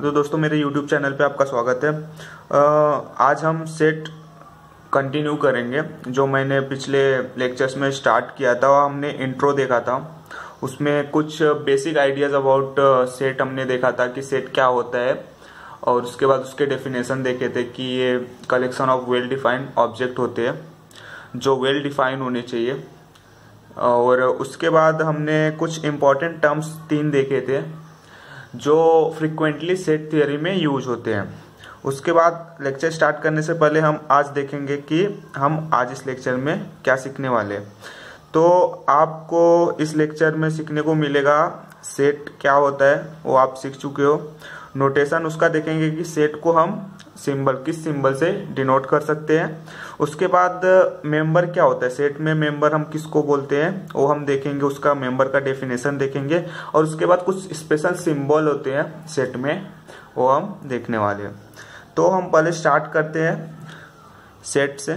तो दोस्तों मेरे YouTube चैनल पे आपका स्वागत है। आज हम सेट कंटिन्यू करेंगे जो मैंने पिछले लेक्चर्स में स्टार्ट किया था। हमने इंट्रो देखा था, उसमें कुछ बेसिक आइडियाज़ अबाउट सेट हमने देखा था कि सेट क्या होता है, और उसके बाद उसके डेफिनेशन देखे थे कि ये collection of well defined object होते हैं जो वेल डिफाइन होने चाहिए। और उसके बाद हमने कुछ इम्पॉर्टेंट टर्म्स 3 देखे थे जो फ्रिक्वेंटली सेट थियरी में यूज होते हैं। उसके बाद लेक्चर स्टार्ट करने से पहले हम आज देखेंगे कि हम आज इस लेक्चर में क्या सीखने वाले हैं। तो आपको इस लेक्चर में सीखने को मिलेगा सेट क्या होता है, वो आप सीख चुके हो। नोटेशन उसका देखेंगे कि सेट को हम किस सिंबल से डिनोट कर सकते हैं। उसके बाद मेंबर क्या होता है, सेट में मेंबर हम किसको बोलते हैं वो हम देखेंगे, उसका मेंबर का डेफिनेशन देखेंगे। और उसके बाद कुछ स्पेशल सिंबल होते हैं सेट में, वो हम देखने वाले हैं। तो हम पहले स्टार्ट करते हैं सेट से।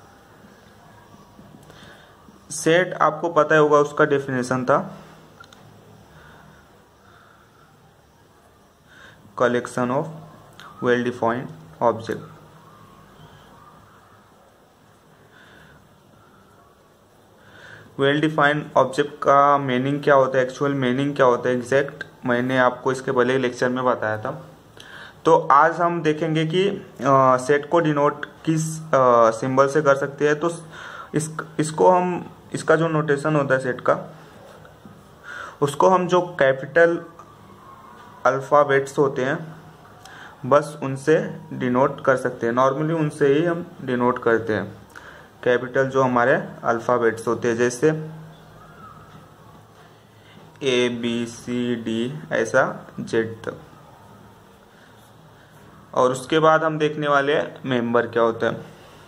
सेट आपको पता ही होगा, उसका डेफिनेशन था collection of well defined object. Well defined object का मीनिंग क्या होता है, एक्चुअल मीनिंग क्या होता है एग्जैक्ट, मैंने आपको इसके पहले लेक्चर में बताया था। तो आज हम देखेंगे कि सेट को डिनोट किस सिंबल से कर सकते हैं। तो इसका जो नोटेशन होता है सेट का, उसको हम जो कैपिटल अल्फ़ाबेट्स होते हैं बस उनसे डिनोट कर सकते हैं। नॉर्मली उनसे ही हम डिनोट करते हैं, कैपिटल जो हमारे अल्फ़ाबेट्स होते हैं, जैसे ABCD ऐसा जेड तक। और उसके बाद हम देखने वाले हैं मेंबर क्या होता है।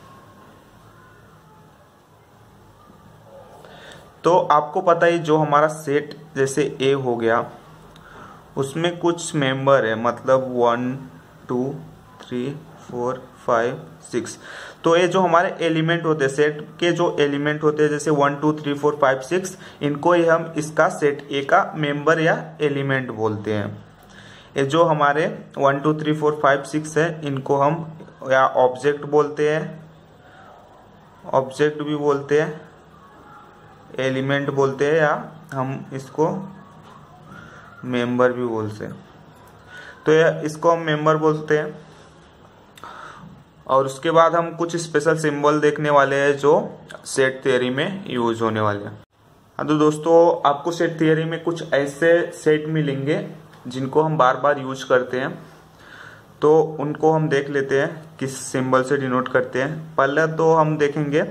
तो आपको पता ही जो हमारा सेट जैसे A हो गया, उसमें कुछ मेंबर है, मतलब 1 2 3 4 5 6। तो ये जो हमारे एलिमेंट होते हैं, सेट के जो एलिमेंट होते हैं जैसे 1 2 3 4 5 6, इनको ही हम इसका सेट A का मेंबर या एलिमेंट बोलते हैं। ये जो हमारे 1 2 3 4 5 6 है, इनको हम या ऑब्जेक्ट बोलते हैं, ऑब्जेक्ट भी बोलते हैं, एलिमेंट बोलते हैं, या हम इसको मेंबर भी बोलते हैं। तो इसको हम मेंबर बोलते हैं। और उसके बाद हम कुछ स्पेशल सिंबल देखने वाले हैं जो सेट थियरी में यूज होने वाले हैं। हाँ, तो दोस्तों आपको सेट थियरी में कुछ ऐसे सेट मिलेंगे जिनको हम बार बार यूज करते हैं। तो उनको हम देख लेते हैं किस सिंबल से डिनोट करते हैं। पहले तो हम देखेंगे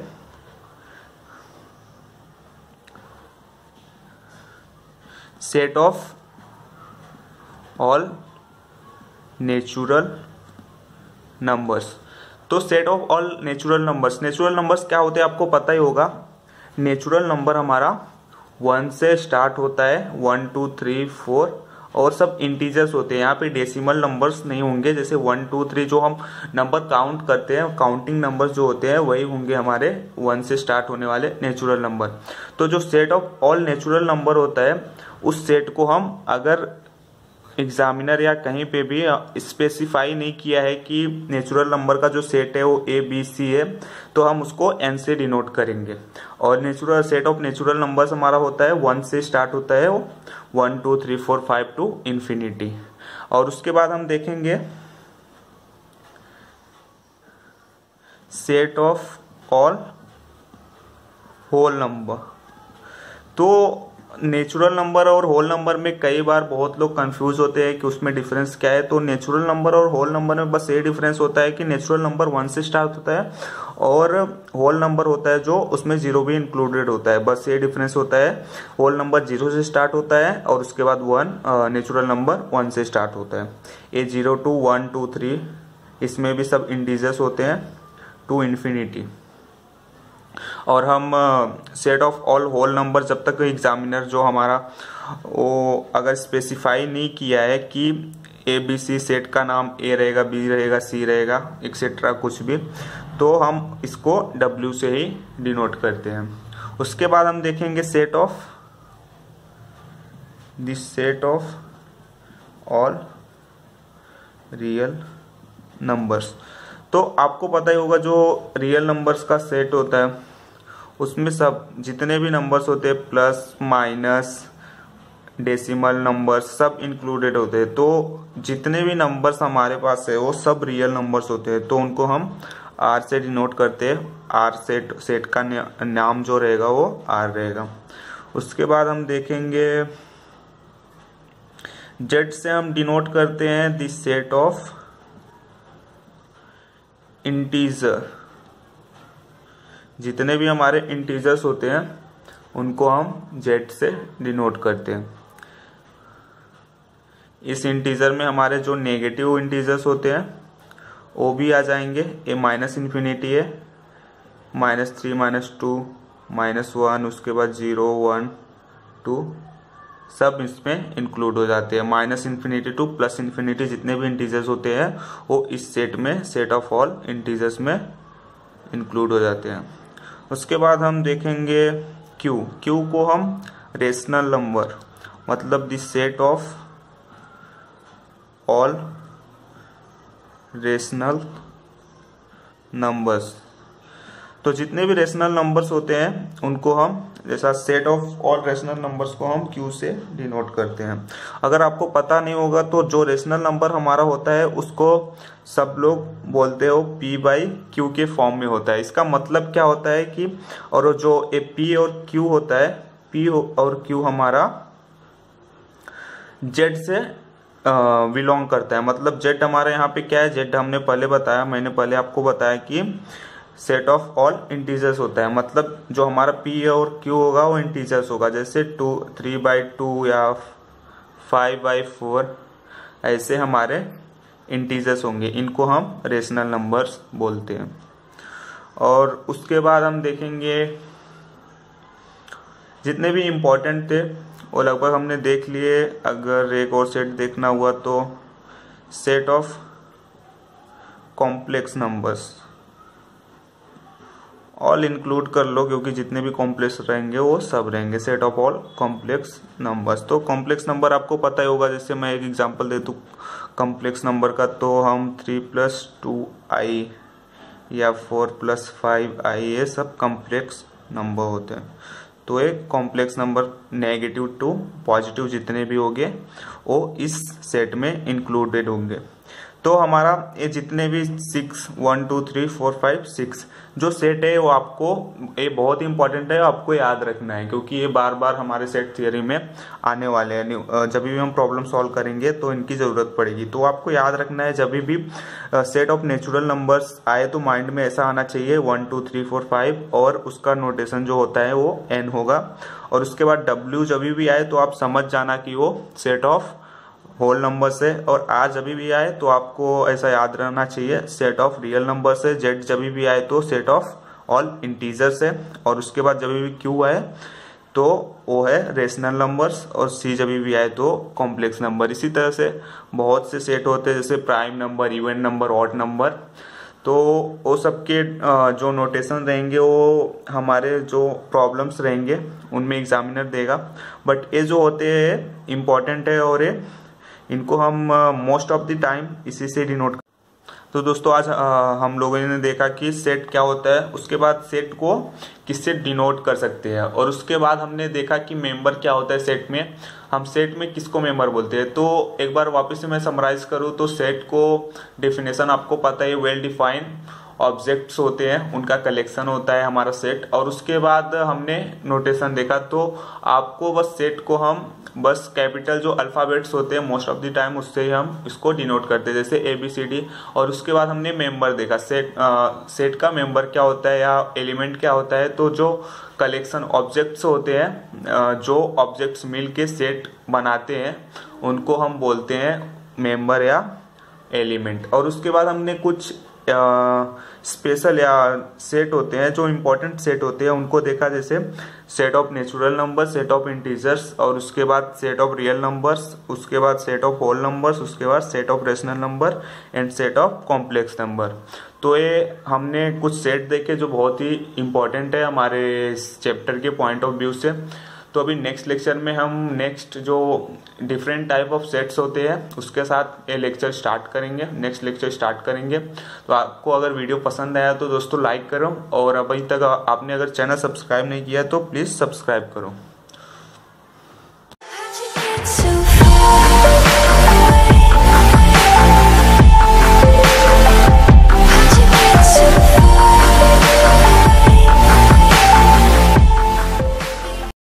set of all natural numbers. तो set of all natural numbers क्या होते हैं आपको पता ही होगा। नेचुरल नंबर हमारा 1 से स्टार्ट होता है, 1 2 3 4, और सब इंटीजर्स होते हैं। यहाँ पे डेसिमल नंबर्स नहीं होंगे, जैसे 1 2 3 जो हम नंबर काउंट करते हैं, काउंटिंग नंबर्स जो होते हैं वही होंगे हमारे 1 से स्टार्ट होने वाले नेचुरल नंबर। तो जो set of all natural number होता है, उस सेट को हम अगर एग्जामिनर या कहीं पे भी स्पेसिफाई नहीं किया है कि नेचुरल नंबर का जो सेट है वो ABC है, तो हम उसको N से डिनोट करेंगे। और natural set of natural numbers हमारा होता है 1 से स्टार्ट होता है, वो 1 2 3 4 5 टू इन्फिनिटी। और उसके बाद हम देखेंगे set of all whole number. तो नेचुरल नंबर और होल नंबर में कई बार बहुत लोग कंफ्यूज होते हैं कि उसमें डिफरेंस क्या है। तो नेचुरल नंबर और होल नंबर में बस ये डिफरेंस होता है कि नेचुरल नंबर 1 से स्टार्ट होता है, और होल नंबर होता है जो उसमें 0 भी इंक्लूडेड होता है। बस ये डिफरेंस होता है। होल नंबर 0 से स्टार्ट होता है, और उसके बाद नेचुरल नंबर 1 से स्टार्ट होता है। ये 0 2 1 2 3, इसमें भी सब इंटीजर्स होते हैं टू इन्फिनिटी। और हम set of all whole number, जब तक एग्जामिनर जो हमारा वो अगर स्पेसिफाई नहीं किया है कि ABC सेट का नाम A रहेगा, B रहेगा, C रहेगा, एक्सेट्रा कुछ भी, तो हम इसको W से ही डिनोट करते हैं। उसके बाद हम देखेंगे set of all real numbers. तो आपको पता ही होगा जो रियल नंबर्स का सेट होता है उसमें सब जितने भी नंबर्स होते हैं प्लस माइनस डेसिमल नंबर्स सब इंक्लूडेड होते हैं। तो जितने भी नंबर्स हमारे पास है वो सब रियल नंबर्स होते हैं, तो उनको हम आर से डिनोट करते हैं। आर सेट का नाम जो रहेगा वो आर रहेगा। उसके बाद हम देखेंगे जेड से हम डिनोट करते हैं दिस सेट ऑफ इंटीजर। जितने भी हमारे इंटीजर्स होते हैं उनको हम जेड से डिनोट करते हैं। इस इंटीजर में हमारे जो नेगेटिव इंटीजर्स होते हैं वो भी आ जाएंगे। ए माइनस इन्फिनिटी है, -3 -2 -1, उसके बाद 0 1 2 सब इसमें इंक्लूड हो जाते हैं। Minus infinity to plus infinity जितने भी इंटीजर्स होते हैं वो इस सेट में सेट ऑफ ऑल इंटीजर्स में इंक्लूड हो जाते हैं। उसके बाद हम देखेंगे क्यू को हम रेशनल नंबर मतलब this set of all rational numbers. तो जितने भी रेशनल नंबर्स होते हैं उनको हम जैसा set of all rational numbers को हम क्यू से डिनोट करते हैं। अगर आपको पता नहीं होगा तो जो रेशनल नंबर हमारा होता है उसको सब लोग बोलते हो पी बाई क्यू के फॉर्म में होता है। इसका मतलब क्या होता है कि और जो ए पी और क्यू होता है, पी और क्यू हमारा जेड से बिलोंग करता है। मतलब जेड हमारे यहाँ पे क्या है, जेड हमने पहले बताया, मैंने पहले आपको बताया कि सेट ऑफ ऑल इंटीजर्स होता है। मतलब जो हमारा पी और क्यू होगा वो इंटीजर्स होगा, जैसे 3/2 या 5/4 ऐसे हमारे इंटीजर्स होंगे। इनको हम रेशनल नंबर्स बोलते हैं। और उसके बाद हम देखेंगे जितने भी इम्पोर्टेंट थे वो लगभग हमने देख लिए। अगर एक और सेट देखना हुआ तो set of complex numbers all include कर लो, क्योंकि जितने भी कॉम्प्लेक्स रहेंगे वो सब रहेंगे set of all complex numbers. तो कॉम्प्लेक्स नंबर आपको पता ही होगा, जैसे मैं एक एग्जांपल दे दूँ कॉम्प्लेक्स नंबर का, तो हम 3+2i या 4+5i ये सब कॉम्प्लेक्स नंबर होते हैं। तो एक complex number negative to positive जितने भी होंगे वो इस सेट में इंक्लूडेड होंगे। तो हमारा ये जितने भी 6 1 2 3 4 5 6 जो सेट है वो आपको ये बहुत इंपॉर्टेंट है, आपको याद रखना है, क्योंकि ये बार बार हमारे सेट थियरी में आने वाले हैं। जब भी हम प्रॉब्लम सॉल्व करेंगे तो इनकी ज़रूरत पड़ेगी। तो आपको याद रखना है, जब भी सेट ऑफ नेचुरल नंबर्स आए तो माइंड में ऐसा आना चाहिए 1 2 3 4 5 और उसका नोटेशन जो होता है वो n होगा। और उसके बाद w जब भी आए तो आप समझ जाना कि वो सेट ऑफ होल नंबर से। और आर जब भी आए तो आपको ऐसा याद रहना चाहिए सेट ऑफ रियल नंबर से। जेड जब भी आए तो सेट ऑफ ऑल इंटीजर से। और उसके बाद जब भी क्यू आए तो वो है रेशनल नंबर्स। और सी जब भी आए तो कॉम्प्लेक्स नंबर। इसी तरह से बहुत से सेट होते हैं, जैसे prime number, even number, odd number. तो वो सबके जो नोटेशन रहेंगे वो हमारे जो प्रॉब्लम्स रहेंगे उनमें एग्जामिनर देगा। बट ये जो होते हैं इम्पॉर्टेंट है और ये इनको हम मोस्ट ऑफ द टाइम इसी से डिनोट। तो दोस्तों आज हम लोगों ने देखा कि सेट क्या होता है, उसके बाद सेट को किससे डिनोट कर सकते हैं, और उसके बाद हमने देखा कि मेंबर क्या होता है सेट में, हम सेट में किसको मेंबर बोलते हैं। तो एक बार वापस से मैं समराइज करूँ तो सेट को डेफिनेशन आपको पता है, वेल डिफाइंड ऑब्जेक्ट्स होते हैं, उनका कलेक्शन होता है हमारा सेट। और उसके बाद हमने नोटेशन देखा, तो आपको बस सेट को हम बस कैपिटल जो अल्फ़ाबेट्स होते हैं मोस्ट ऑफ द टाइम उससे ही हम इसको डिनोट करते हैं, जैसे ABCD। और उसके बाद हमने मेंबर देखा, सेट का मेंबर क्या होता है या एलिमेंट क्या होता है। तो जो कलेक्शन ऑब्जेक्ट्स होते हैं, जो ऑब्जेक्ट्स मिल के सेट बनाते हैं उनको हम बोलते हैं मेंबर या एलिमेंट। और उसके बाद हमने कुछ स्पेशल या सेट होते हैं जो इम्पोर्टेंट सेट होते हैं उनको देखा, जैसे set of natural number, set of integers, और उसके बाद सेट ऑफ रियल नंबर्स, उसके बाद सेट ऑफ होल नंबर्स, उसके बाद set of rational number and set of complex number. तो ये हमने कुछ सेट देखे जो बहुत ही इम्पोर्टेंट है हमारे इस चैप्टर के पॉइंट ऑफ व्यू से। तो अभी नेक्स्ट लेक्चर में हम नेक्स्ट जो डिफरेंट टाइप ऑफ सेट्स होते हैं उसके साथ ये लेक्चर स्टार्ट करेंगे, नेक्स्ट लेक्चर स्टार्ट करेंगे। तो आपको अगर वीडियो पसंद आया तो दोस्तों लाइक करो, और अभी तक आपने अगर चैनल सब्सक्राइब नहीं किया तो प्लीज़ सब्सक्राइब करो।